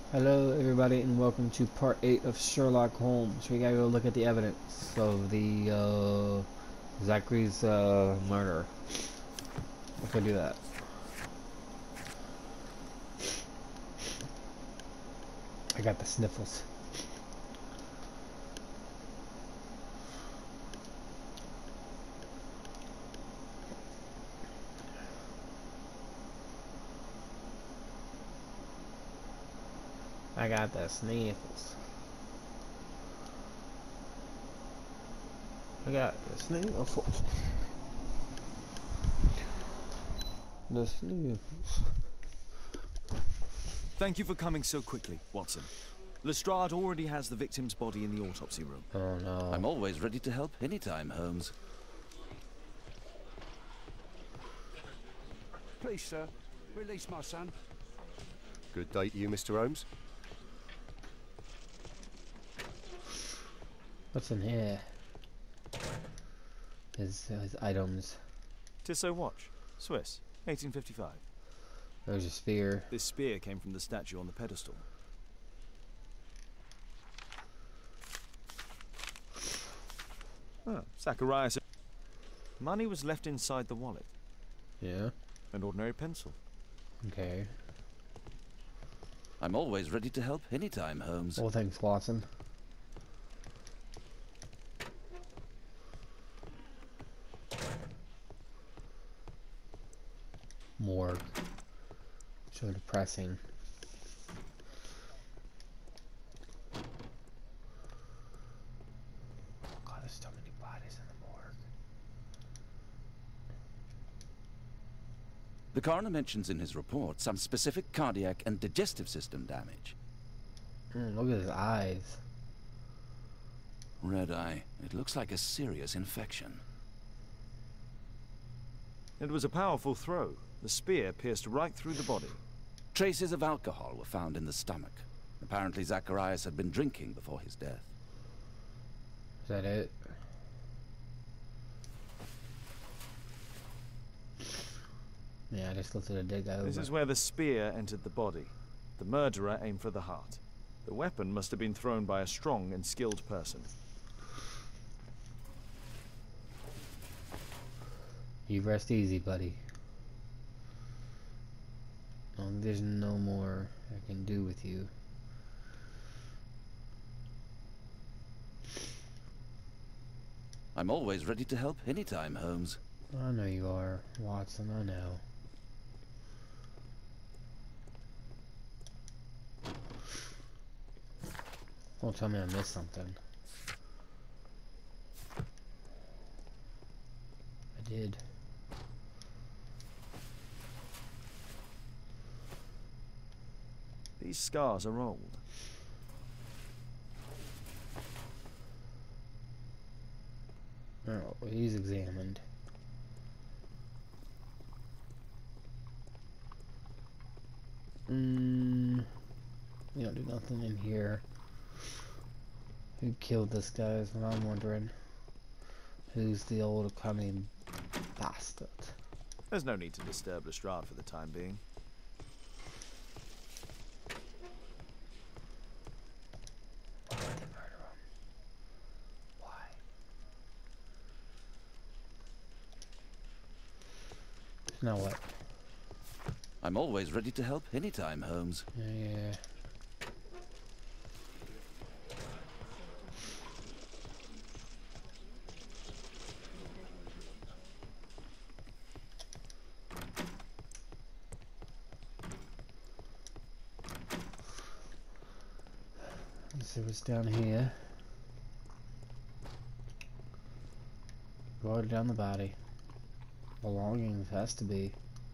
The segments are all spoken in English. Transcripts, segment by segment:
Hello everybody and welcome to part 8 of Sherlock Holmes. We gotta go look at the evidence of the Zachary's murder. Let's go do that. I got the sniffles. I got the sniffles. I got the sniffles. The sniffles. Thank you for coming so quickly, Watson. Lestrade already has the victim's body in the autopsy room. Oh no. I'm always ready to help anytime, Holmes. Please, sir, release my son. Good day to you, Mr. Holmes. What's in here? His items. Tissot watch, Swiss, 1855. There's a spear. This spear came from the statue on the pedestal. Oh, Zacharias. Money was left inside the wallet. Yeah. An ordinary pencil. Okay. I'm always ready to help anytime, Holmes. Well, thanks, Watson. Morgue. So depressing. Oh god, there's so many bodies in the morgue. The coroner mentions in his report some specific cardiac and digestive system damage. Look at his eyes. Red eye. It looks like a serious infection. It was a powerful throw. The spear pierced right through the body. Traces of alcohol were found in the stomach. Apparently Zacharias had been drinking before his death. Is that it? Yeah, I just looked at a dig over. This is where the spear entered the body. The murderer aimed for the heart. The weapon must have been thrown by a strong and skilled person. You rest easy, buddy. There's no more I can do with you. I'm always ready to help anytime, Holmes. I know you are, Watson, I know. Don't tell me I missed something. I did. These scars are old. Oh, he's examined. We don't do nothing in here. Who killed this guy is what I'm wondering. Who's the old cunning bastard? There's no need to disturb Lestrade for the time being. Why did they murder him? Why? Now what? I'm always ready to help anytime, Holmes. Yeah. Let's see what's down here. Right down the body. Belongings has to be.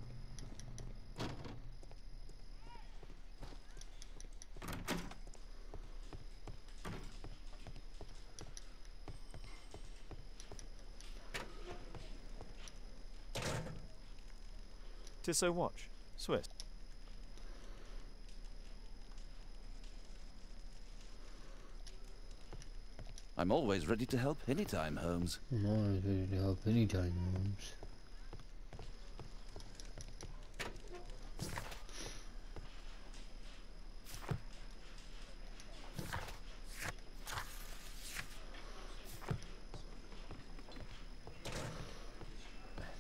Tissot watch, Swiss. I'm always ready to help anytime, Holmes. I'm always ready to help anytime, Holmes.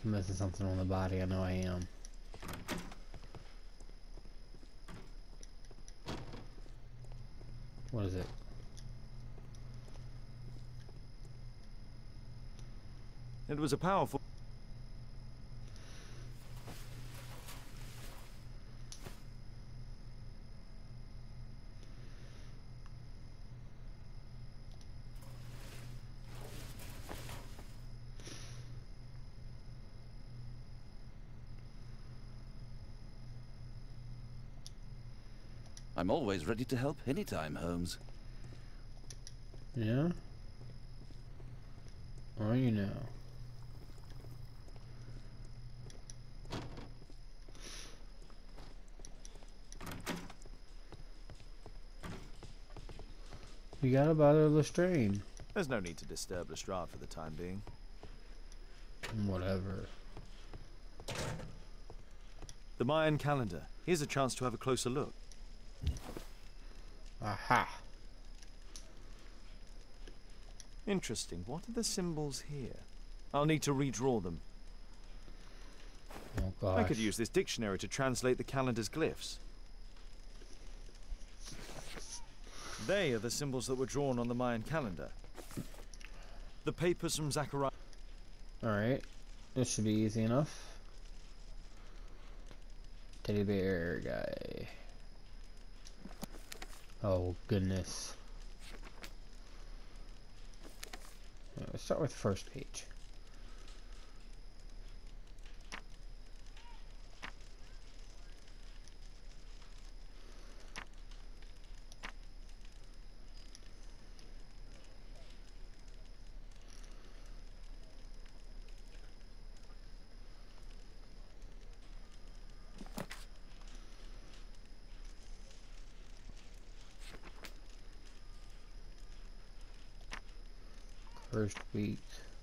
I'm missing something on the body. I know I am. What is it? It was a powerful... I'm always ready to help anytime, Holmes. Yeah? Or you know. We gotta bother Lestrade. There's no need to disturb Lestrade for the time being. Whatever. The Mayan calendar. Here's a chance to have a closer look. Aha. Interesting. What are the symbols here? I'll need to redraw them. Oh gosh. I could use this dictionary to translate the calendar's glyphs. They are the symbols that were drawn on the Mayan calendar. The papers from Zachariah. Alright. This should be easy enough. Teddy bear guy. Oh goodness. Let's start with the first page. First week.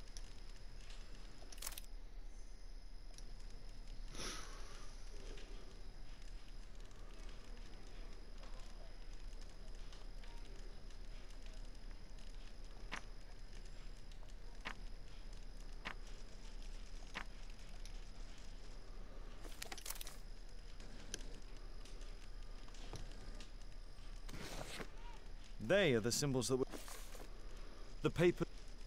They are the symbols that were... The paper...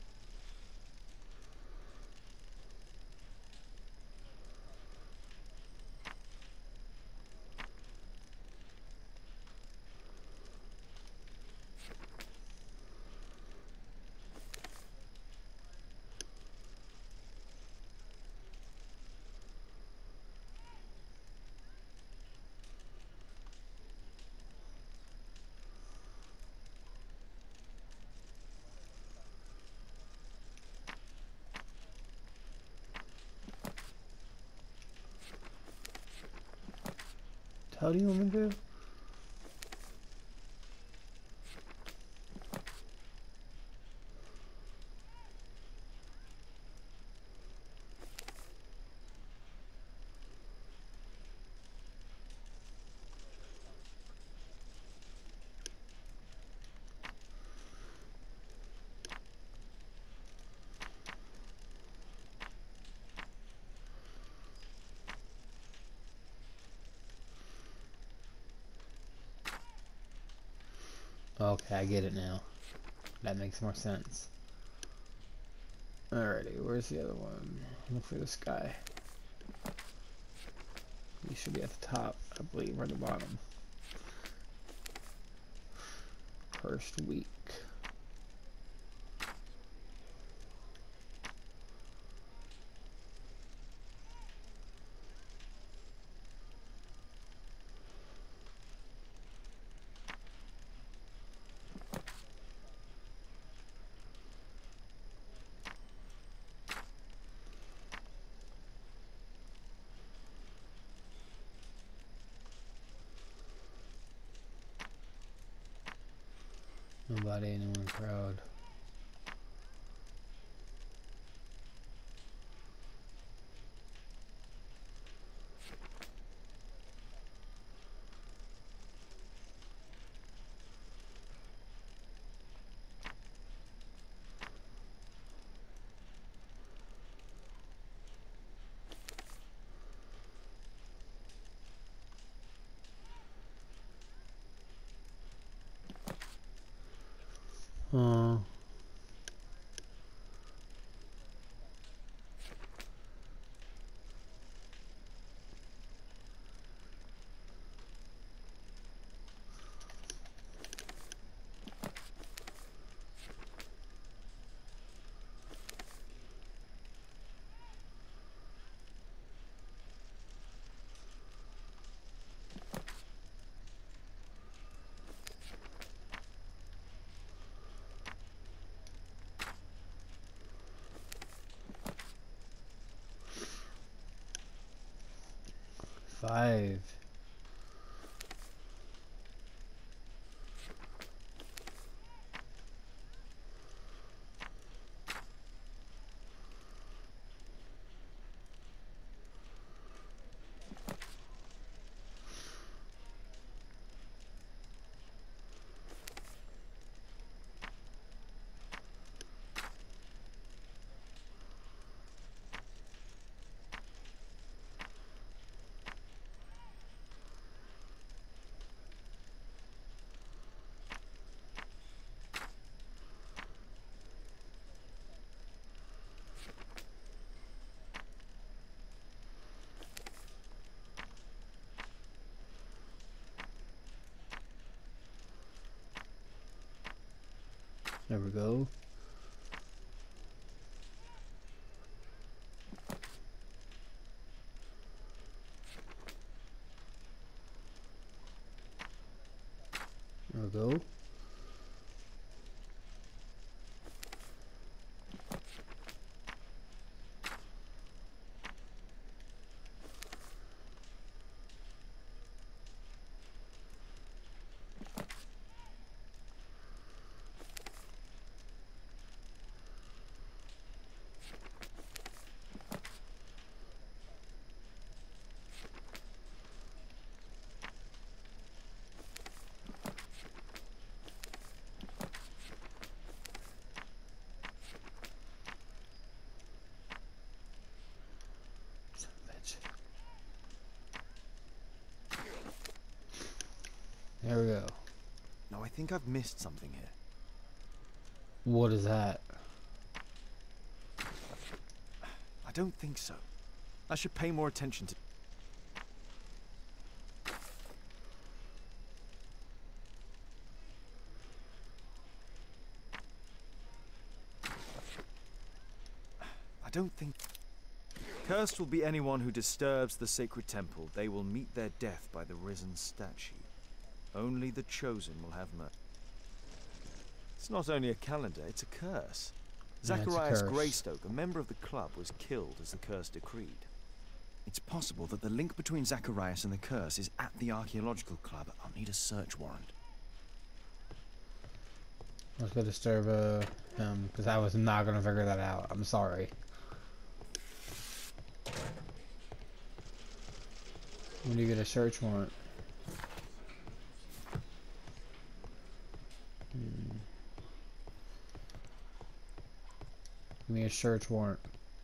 How do you want me to do? Okay, I get it now. That makes more sense. Alrighty, where's the other one? Look for this guy. He should be at the top, I believe, or the bottom. First week. Nobody in the crowd. Uh, five. There we go. There we go. There we go. No, I think I've missed something here. What is that? I don't think so. I should pay more attention to... I don't think... Cursed will be anyone who disturbs the sacred temple. They will meet their death by the risen statue. Only the chosen will have mercy. It's not only a calendar, it's a curse. Yeah, it's a Zacharias curse. Greystoke, a member of the club, was killed as the curse decreed. It's possible that the link between Zacharias and the curse is at the archaeological club. I'll need a search warrant. Let's go disturb him, because I was not gonna figure that out. I'm sorry. When do you get a search warrant? Give me a search warrant.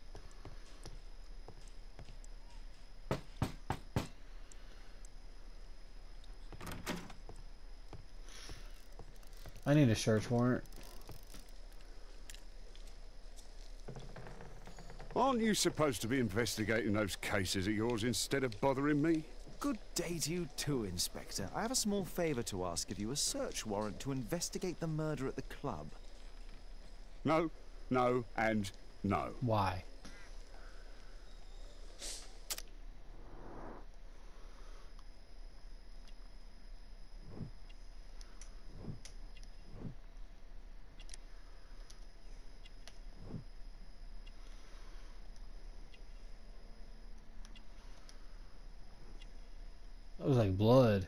I need a search warrant. Aren't you supposed to be investigating those cases of yours instead of bothering me? Good day to you too, Inspector. I have a small favor to ask of you, a search warrant to investigate the murder at the club. No, no, and no. Why? That was like blood.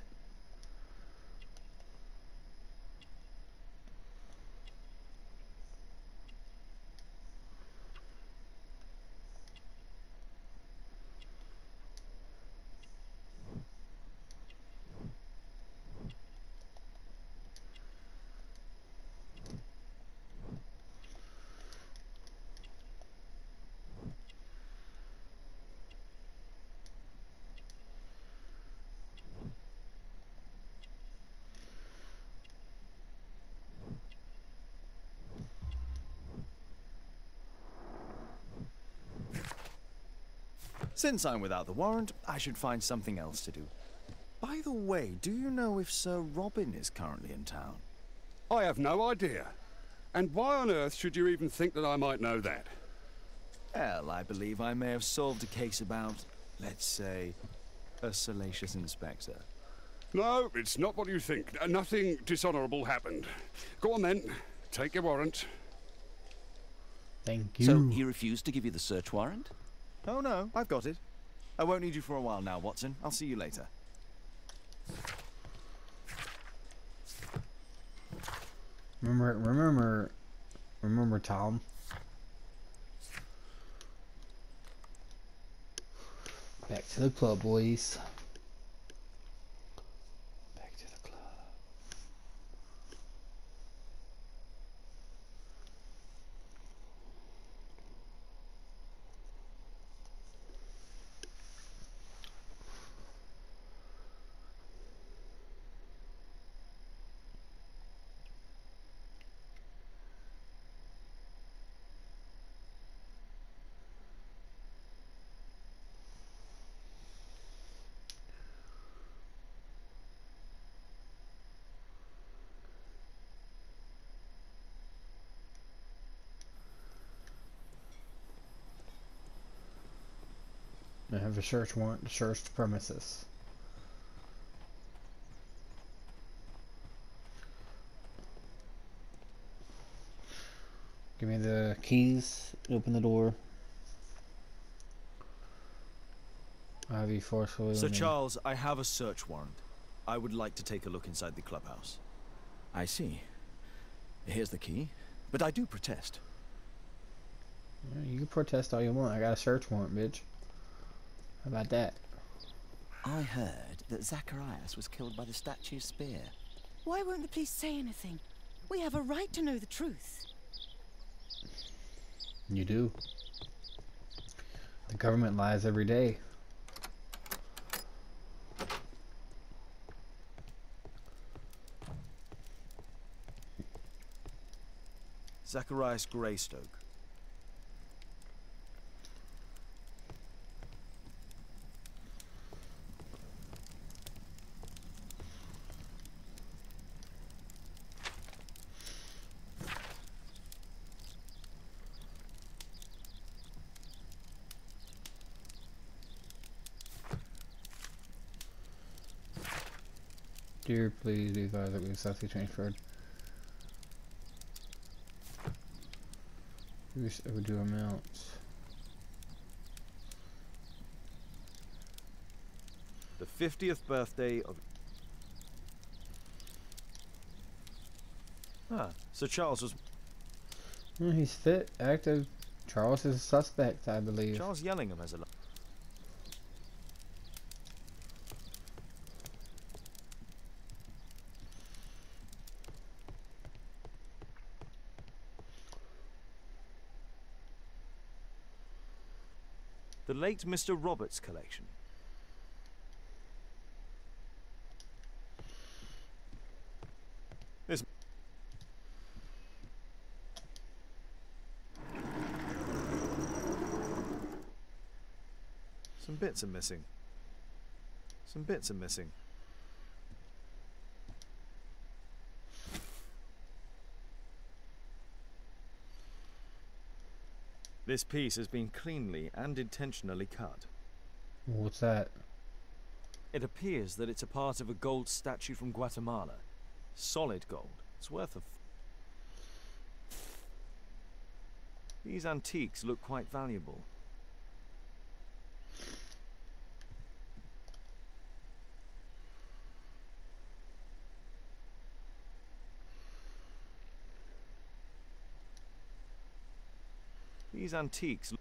Since I'm without the warrant, I should find something else to do. By the way, do you know if Sir Robin is currently in town? I have no idea. And why on earth should you even think that I might know that? Well, I believe I may have solved a case about, let's say, a salacious inspector. No, it's not what you think. Nothing dishonorable happened. Go on then. Take your warrant. Thank you. So he refused to give you the search warrant? Oh no, I've got it. I won't need you for a while now, Watson. I'll see you later. Remember, Tom. Back to the club, boys. Back to the club. I have a search warrant to search the premises. Give me the keys, open the door. I have you forcefully. Sir Charles, I have a search warrant. I would like to take a look inside the clubhouse. I see. Here's the key. But I do protest. Yeah, you can protest all you want. I got a search warrant, bitch. How about that? I heard that Zacharias was killed by the statue's spear. Why won't the police say anything? We have a right to know the truth. You do. The government lies every day. Zacharias Greystoke. Dear, please be advised that we successfully transferred. Overdue amounts. The 50th birthday of... Sir Charles was... He's fit, active. Charles is a suspect, I believe. Charles Yellingham has a... The late Mr. Roberts collection. This... Some bits are missing. Some bits are missing. This piece has been cleanly and intentionally cut. What's that? It appears that it's a part of a gold statue from Guatemala. Solid gold. It's worth a... These antiques look quite valuable. These antiques...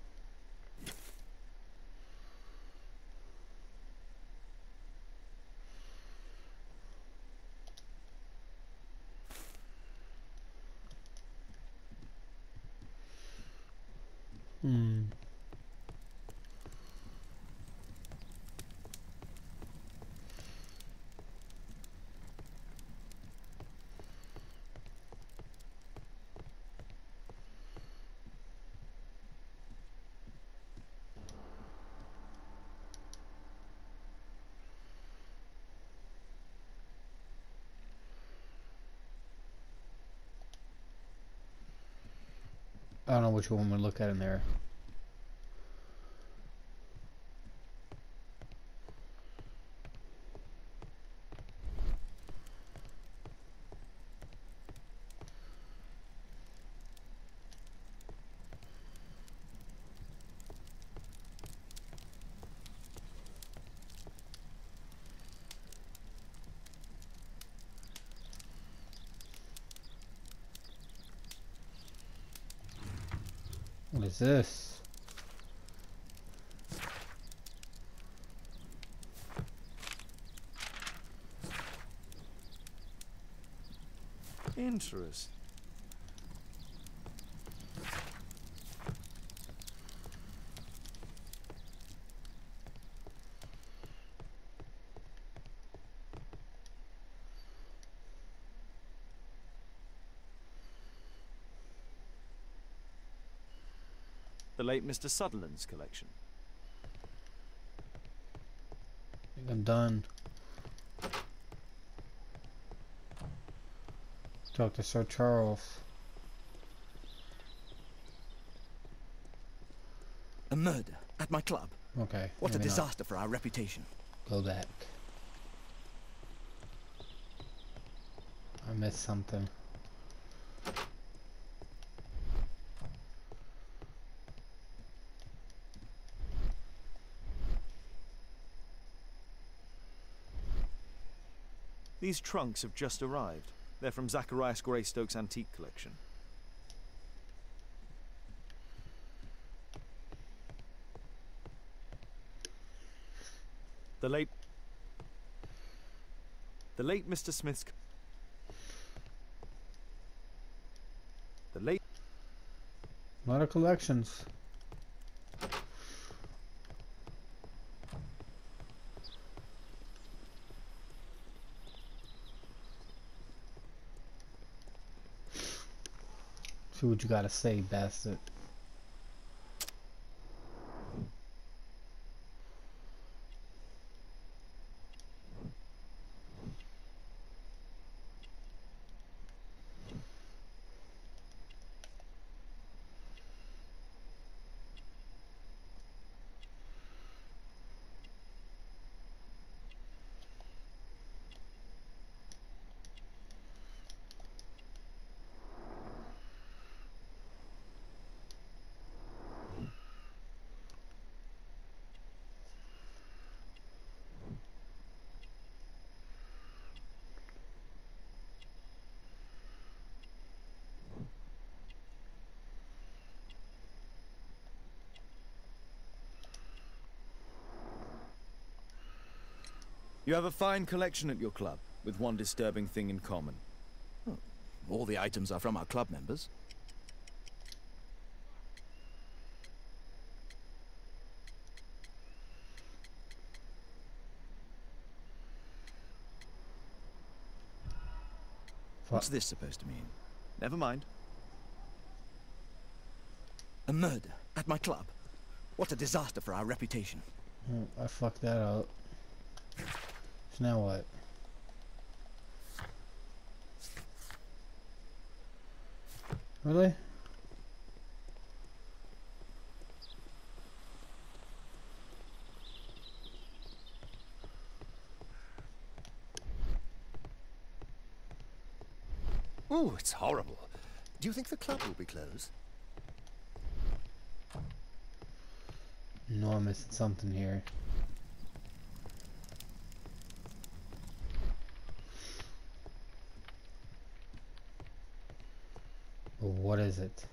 I don't know which one we'll look at in there. What is this? Interest. The late Mr. Sutherland's collection. I think I'm done. Talk to Sir Charles. A murder at my club. Okay. What a maybe not. disaster for our reputation. Go back. I missed something. These trunks have just arrived. They're from Zacharias Greystoke's antique collection. The late Mr. Smith's... The late... A lot of collections. See what you gotta say, bastard. You have a fine collection at your club, with one disturbing thing in common. Oh, all the items are from our club members. What's this supposed to mean? Never mind. A murder at my club. What a disaster for our reputation. Oh, I fucked that up. So now what? Really? Oh, it's horrible. Do you think the club will be closed? No, I'm missing something here. But what is it?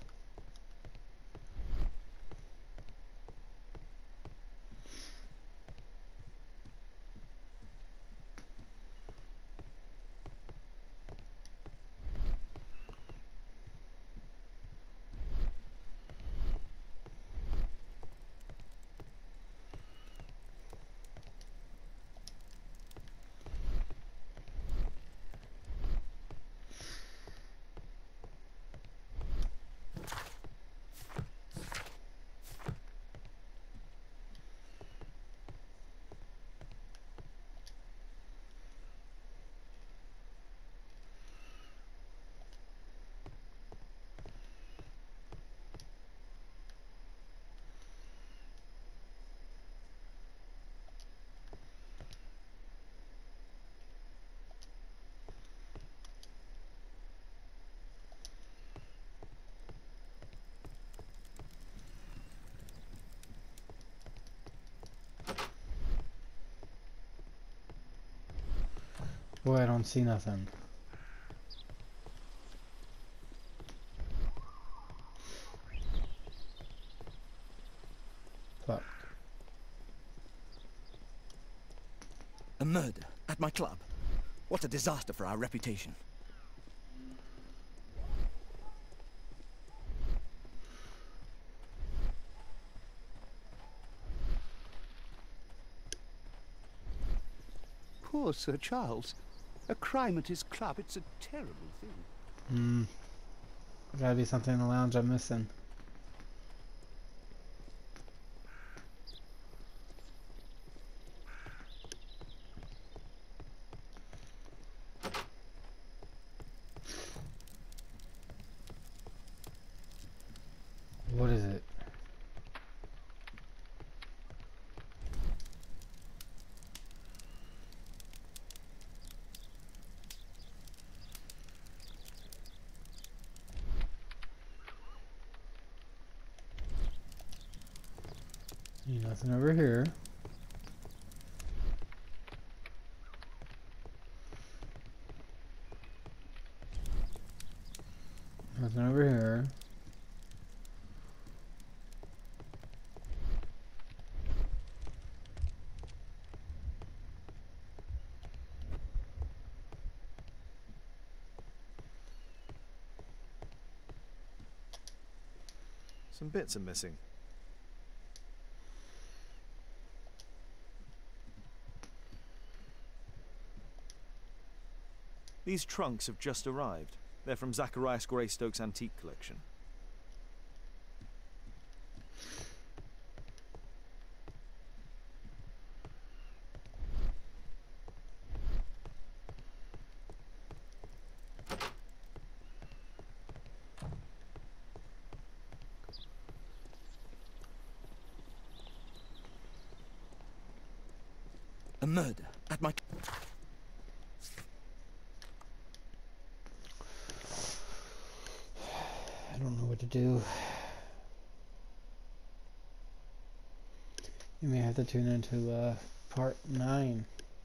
Boy, I don't see nothing. Fuck. A murder at my club. What a disaster for our reputation. Poor Sir Charles. A crime at his club. It's a terrible thing. Gotta be something in the lounge I'm missing. What is it? Nothing over here. Nothing over here. Some bits are missing. These trunks have just arrived. They're from Zacharias Greystoke's antique collection. A murder at my... I don't know what to do. You may have to tune into part 9.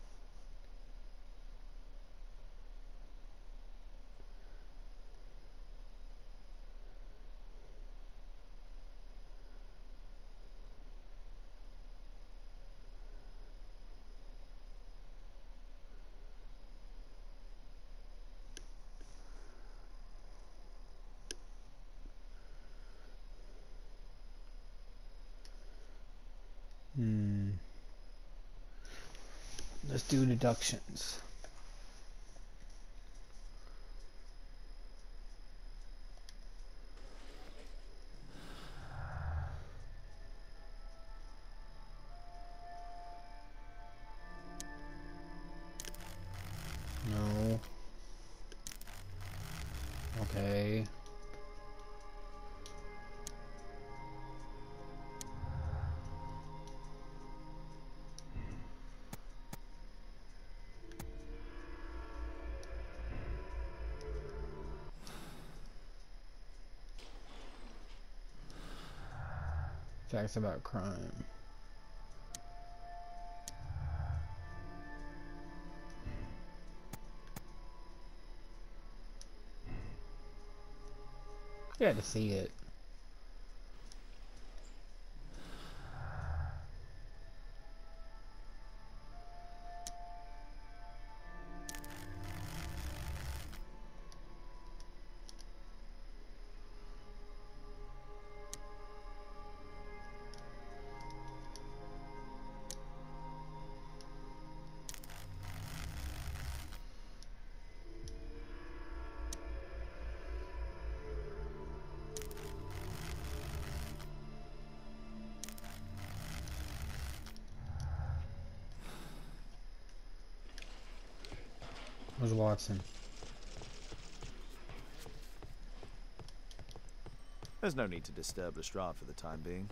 Let's do deductions. No. Okay. Facts about crime. You had to see it. Where's Watson? There's no need to disturb Lestrade for the time being.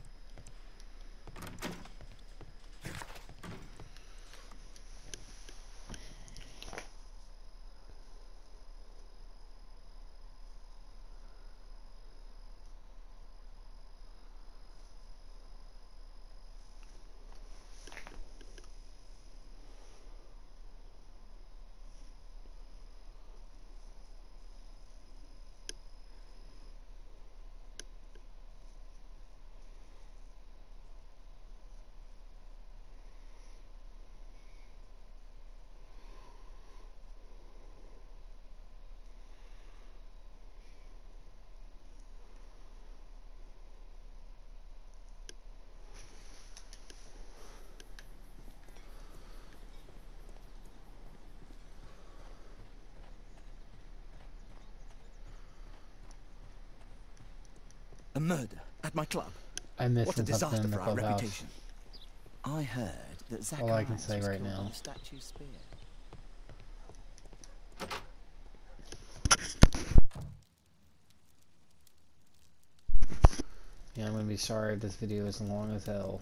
A murder at my club. I missed What a something disaster in the for our clubhouse. reputation. I heard that All Zacharias I can say was right killed now. by the statue's spear. Yeah, I'm gonna be sorry if this video is long as hell.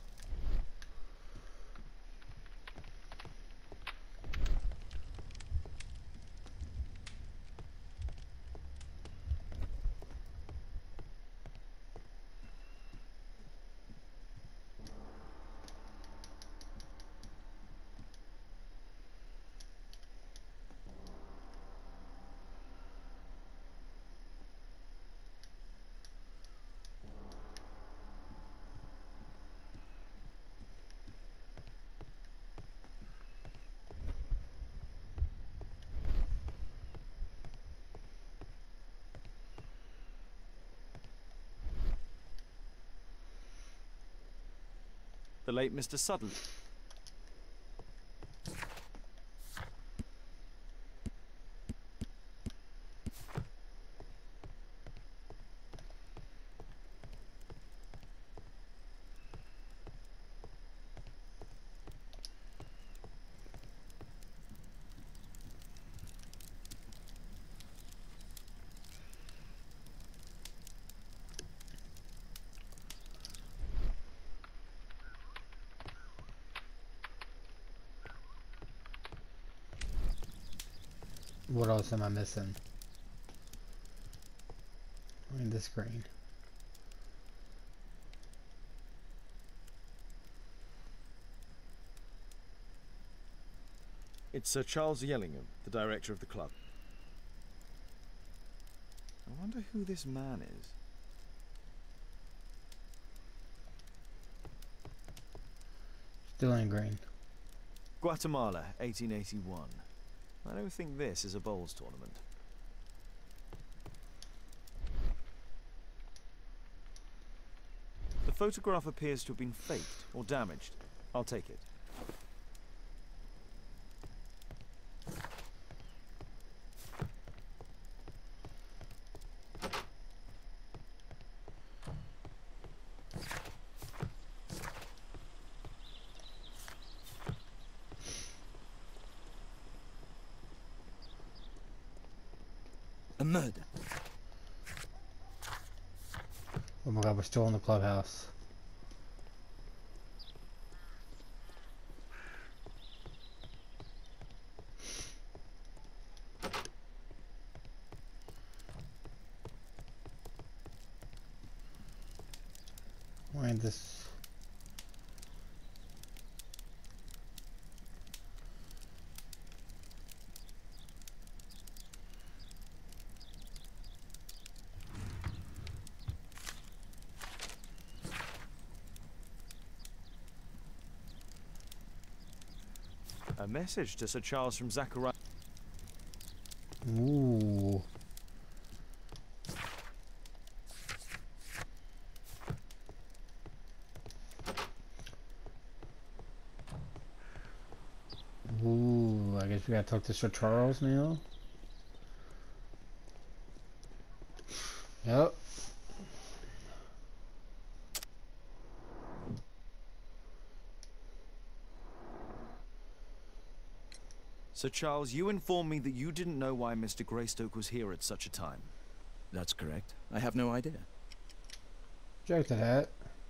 The late Mr. Sutherland. What else am I missing? In the screen. It's Sir Charles Yellingham, the director of the club. I wonder who this man is. Still in green. Guatemala, 1881. I don't think this is a bowls tournament. The photograph appears to have been faked or damaged. I'll take it. A murder. Oh my god, we're still in the clubhouse. Why ain't this? A message to Sir Charles from Zacharias. Ooh. Ooh, I guess we gotta talk to Sir Charles now. Yep. Sir Charles, you informed me that you didn't know why Mr. Greystoke was here at such a time. That's correct. I have no idea. Joke to that.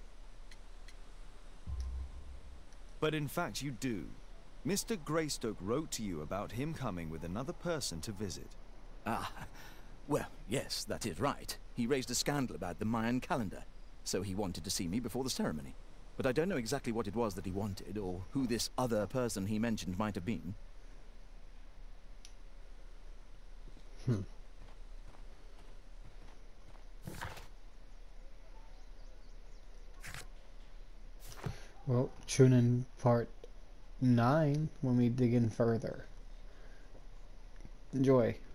But in fact you do. Mr. Greystoke wrote to you about him coming with another person to visit. Ah, well, yes, that is right. He raised a scandal about the Mayan calendar, so he wanted to see me before the ceremony. But I don't know exactly what it was that he wanted, or who this other person he mentioned might have been. Well, tune in part 9 when we dig in further. Enjoy.